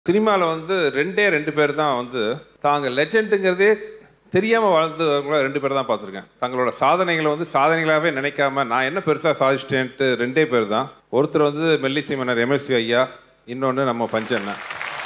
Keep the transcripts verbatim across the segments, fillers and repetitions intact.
சினிமாவில் வந்து ரெண்டே ரெண்டு பேர் தான் வந்து தாங்க லெஜெண்டுங்கிறதே தெரியாமல் வாழ்ந்தவங்கள ரெண்டு பேர் தான் பார்த்துருக்கேன். தங்களோட சாதனைகளை வந்து சாதனைகளாகவே நினைக்காம நான் என்ன பெருசாக சாதிச்சிட்டேன்ட்டு ரெண்டே பேர் தான். ஒருத்தர் வந்து மெல்லிசை மன்னர் எம்எஸ்வி ஐயா, இன்னொன்று நம்ம பஞ்சண்ணன்.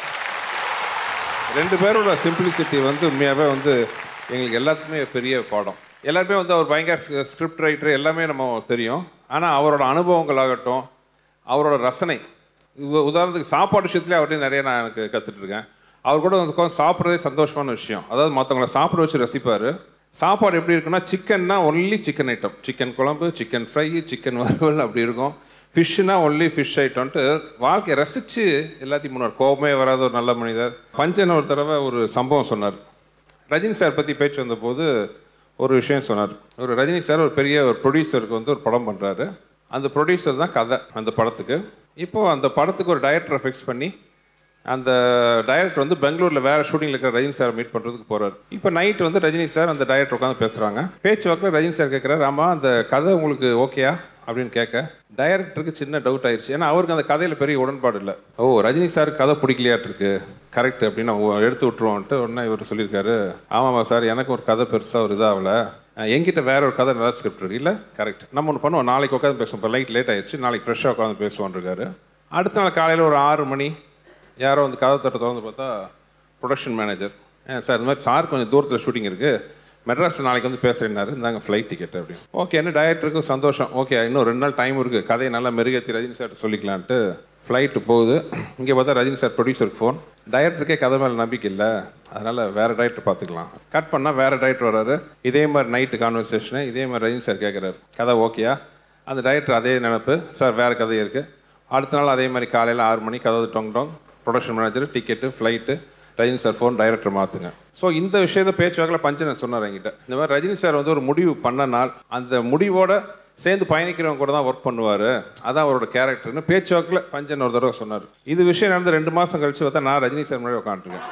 ரெண்டு பேரோட சிம்பிளிசிட்டி வந்து உண்மையாகவே வந்து எங்களுக்கு எல்லாத்துக்குமே பெரிய பாடம். எல்லாருமே வந்து அவர் பயங்கர ஸ்கிரிப்ட் ரைட்டர் எல்லாமே நம்ம தெரியும். ஆனால் அவரோட அனுபவங்களாகட்டும், அவரோட ரசனை, உதாரணத்துக்கு சாப்பாடு விஷயத்துலேயே அவர்கிட்ட நிறைய நான் எனக்கு கற்றுட்ருக்கேன். அவர் கூட வந்து சாப்பிட்றதே சந்தோஷமான விஷயம். அதாவது மற்றவங்கள சாப்பிட வச்சு ரசிப்பார். சாப்பாடு எப்படி இருக்குன்னா, சிக்கன்னா ஒன்லி சிக்கன் ஐட்டம், சிக்கன் குழம்பு, சிக்கன் ஃப்ரை, சிக்கன் வறுவல் அப்படி இருக்கும். ஃபிஷ்ஷுனா ஒன்லி ஃபிஷ் ஐட்டம்ன்ட்டு வாழ்க்கையை ரசித்து எல்லாத்தையும் முன்னார். கோபமே வராத ஒரு நல்ல மனிதர். பஞ்சன் ஒரு தடவை ஒரு சம்பவம் சொன்னார். ரஜினி சார் பற்றி பேச்சு வந்தபோது ஒரு விஷயம் சொன்னார். ஒரு ரஜினி சார் ஒரு பெரிய ஒரு ப்ரொடியூசருக்கு வந்து ஒரு படம் பண்ணுறாரு. அந்த ப்ரொடியூசர் தான் கதை அந்த படத்துக்கு. இப்போது அந்த படத்துக்கு ஒரு டைரக்டரை ஃபிக்ஸ் பண்ணி அந்த டைரக்டர் வந்து பெங்களூரில் வேறு ஷூட்டிங்கில் இருக்கிற ரஜினி சார் மீட் பண்ணுறதுக்கு போகிறார். இப்போ நைட் வந்து ரஜினி சார் அந்த டைரக்டர் உட்காந்து பேசுகிறாங்க. பேச்சு வாக்கில் ரஜினி சார் கேட்குறாரு, ஆமாம் அந்த கதை உங்களுக்கு ஓகேயா அப்படின்னு கேட்க டைரக்டருக்கு சின்ன டவுட் ஆயிடுச்சு. ஏன்னா அவருக்கு அந்த கதையில் பெரிய உடன்பாடு இல்லை. ஓ, ரஜினி சார் கதை பிடிக்கலையாட்டிருக்கு, கரெக்ட் அப்படின்னு எடுத்து விட்டுருவோன்ட்டு உடனே இவர் சொல்லியிருக்காரு, ஆமாம்மா சார் எனக்கு ஒரு கதை பெருசாக ஒரு இதாகல, என்கிட்ட வேற ஒரு கதை நல்லா ஸ்கிரிப்ட் இருக்கு. இல்லை கரெக்ட், நம்ம ஒன்று பண்ணுவோம், நாளைக்கு உட்காந்து பேசுவோம். இப்போ லைட் லேட் ஆயிடுச்சு, நாளைக்கு ஃப்ரெஷ்ஷாக உட்காந்து பேசுவோன்னு இருக்காரு. அடுத்த நாள் காலையில் ஒரு ஆறு மணி யாரோ வந்து கதை தட்ட திறந்து பார்த்தா ப்ரொடக்ஷன் மேனேஜர், சார் இந்த மாதிரி சார் கொஞ்சம் தூரத்தில் ஷூட்டிங் இருக்குது, மெட்ராஸில் நாளைக்கு வந்து பேசுகிறேன்னாரு, இந்தாங்க ஃப்ளைட் டிக்கெட் அப்படின்னு. ஓகே, என்ன டைரக்டருக்கும் சந்தோஷம். ஓகே, இன்னும் ரெண்டு நாள் டைம் இருக்குது, கதையை நல்லா மெருகேற்றி ரஜினி சார் சொல்லிக்கலான்ட்டு ஃப்ளைட்டு போகுது. இங்கே பார்த்தா ரஜினி சார் ப்ரொடியூசருக்கு ஃபோன், டைரக்டருக்கே கதை மேலே நம்பிக்கை இல்லை, அதனால் வேறு டைரக்டர் பார்த்துக்கலாம். கட் பண்ணால் வேறு டைரக்டர் வர்றாரு. இதே மாதிரி நைட்டு கான்வர்சேஷனு, இதே மாதிரி ரஜினி சார் கேட்குறாரு, கதை ஓகேயா? அந்த டைரக்டர் அதே நினைப்பு, சார் வேறு கதை இருக்குது. அடுத்த நாள் அதே மாதிரி காலையில் ஆறு மணி கதை டொங் டொங், production manager, ticket, flight, Rajini sir phone, director மாற்றுங்க. ஸோ இந்த விஷயத்தை பேச்சுவாக்கில் பஞ்சன் சொன்னார் என்கிட்ட. இந்த மாதிரி ரஜினி சார் வந்து ஒரு முடிவு பண்ண நாள் அந்த முடிவோட சேர்ந்து பயணிக்கிறவங்க கூட தான் ஒர்க் பண்ணுவார், அதான் அவரோட கேரக்டர்னு பேச்சுவாக்கில் பஞ்சன் ஒரு தடவை சொன்னார். இது விஷயம் நடந்து ரெண்டு மாதம் கழிச்சு பார்த்தா நான் ரஜினி சார் முன்னாடி உட்காந்துருக்கேன்.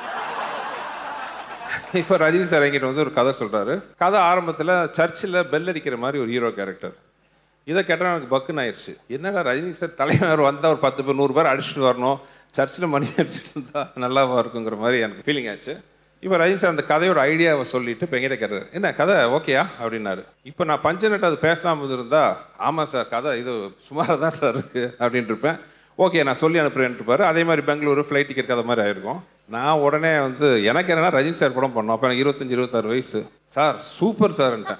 இப்போ ரஜினி சார் என்கிட்ட வந்து ஒரு கதை சொல்கிறாரு. கதை ஆரம்பத்தில் சர்ச்சில் பெல் அடிக்கிற மாதிரி ஒரு ஹீரோ கேரக்டர். இதை கேட்டால் எனக்கு பக்குன்னு ஆயிடுச்சு. என்னடா ரஜினி சார் தலைவர் வந்தால் ஒரு பத்து பேர் நூறு பேர் அடிச்சுட்டு வரணும், சர்ச்சில் மணி அடிச்சுட்டு இருந்தால் நல்லாவா இருக்குங்கிற மாதிரி எனக்கு ஃபீலிங் ஆச்சு. இப்போ ரஜினி சார் அந்த கதையோட ஐடியாவை சொல்லிவிட்டு இப்போ எங்கிட்ட கேட்டார், என்ன கதை ஓகேயா அப்படின்னாரு. இப்போ நான் பஞ்சநட்டு அது பேசாமல் இருந்தால், ஆமாம் சார் கதை இது சுமாராக தான் சார் இருக்குது அப்படின்ட்டு இருப்பேன். ஓகே நான் சொல்லி அனுப்புறேன்ட்டுப்பாரு. அதே மாதிரி பெங்களூரு ஃப்ளைட் டிக்கெட் கதை மாதிரி ஆகிருக்கும். நான் உடனே வந்து எனக்கு என்னென்னா ரஜினி சார் படம் பண்ணோம். அப்போ எனக்கு இருபத்தஞ்சி இருபத்தாறு வயசு. Sir super சார்ன்ட்டேன்.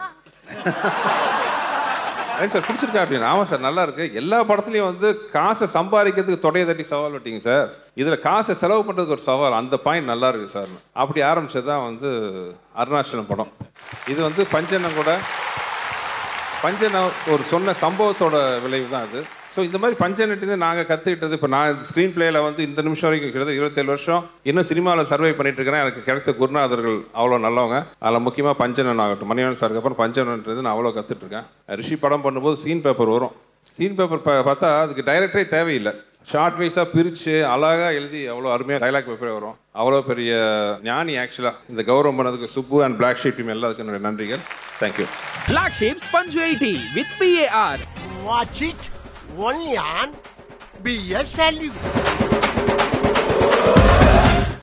சார் பிடிச்சிருக்கா அப்படின்னு. ஆமாம் சார் நல்லா இருக்கு. எல்லா படத்துலையும் வந்து காசை சம்பாதிக்கிறதுக்கு தொடையை தட்டி சவால் விட்டீங்க சார், இதில் காசை செலவு பண்ணுறதுக்கு ஒரு சவால், அந்த பாயிண்ட் நல்லா இருக்கு சார். அப்படி ஆரம்பிச்சது தான் வந்து அருணாச்சலம் படம். இது வந்து பஞ்சனம் கூட பஞ்சன ஒரு சொன்ன சம்பவத்தோட விளைவு தான் அது. ஸோ இந்த மாதிரி பஞ்சனட்டு நாங்கள் கற்றுக்கிட்டது. இப்போ நான் ஸ்க்ரீன் பிளேயில் வந்து இந்த நிமிஷம் வரைக்கும் கிட்டத்தட்ட இருபத்தேழு வருஷம் இன்னும் சினிமாவில் சர்வை பண்ணிட்டு இருக்கிறேன். எனக்கு கிடைத்த குருநாதர்கள் அவ்வளோ நல்லவங்க. அதில் முக்கியமாக பஞ்சனன் ஆகட்டும், மணிவன் சாருக்கு அப்புறம் பஞ்சனன்றது நான் அவ்வளோ கற்றுட்ருக்கேன். ரிஷி படம் பண்ணும்போது சீன் பேப்பர் வரும். சீன் பேப்பர் பார்த்தா அதுக்கு டைரக்டரே தேவையில்லை, ஷார்ட் வைஸாக பிரித்து அழகாக எழுதி அவ்வளோ அருமையாக டைலாக் பேப்பரே வரும். அவ்வளோ பெரிய ஞானி ஆக்சுவலாக. இந்த கௌரவம் பண்ணதுக்கு சுப்பு அண்ட் Blacksheep டீம் எல்லாத்துக்கும் என்னுடைய நன்றிகள். Thank you. Blacksheep's Panchu eighty with P A R. Watch it only on B S L U.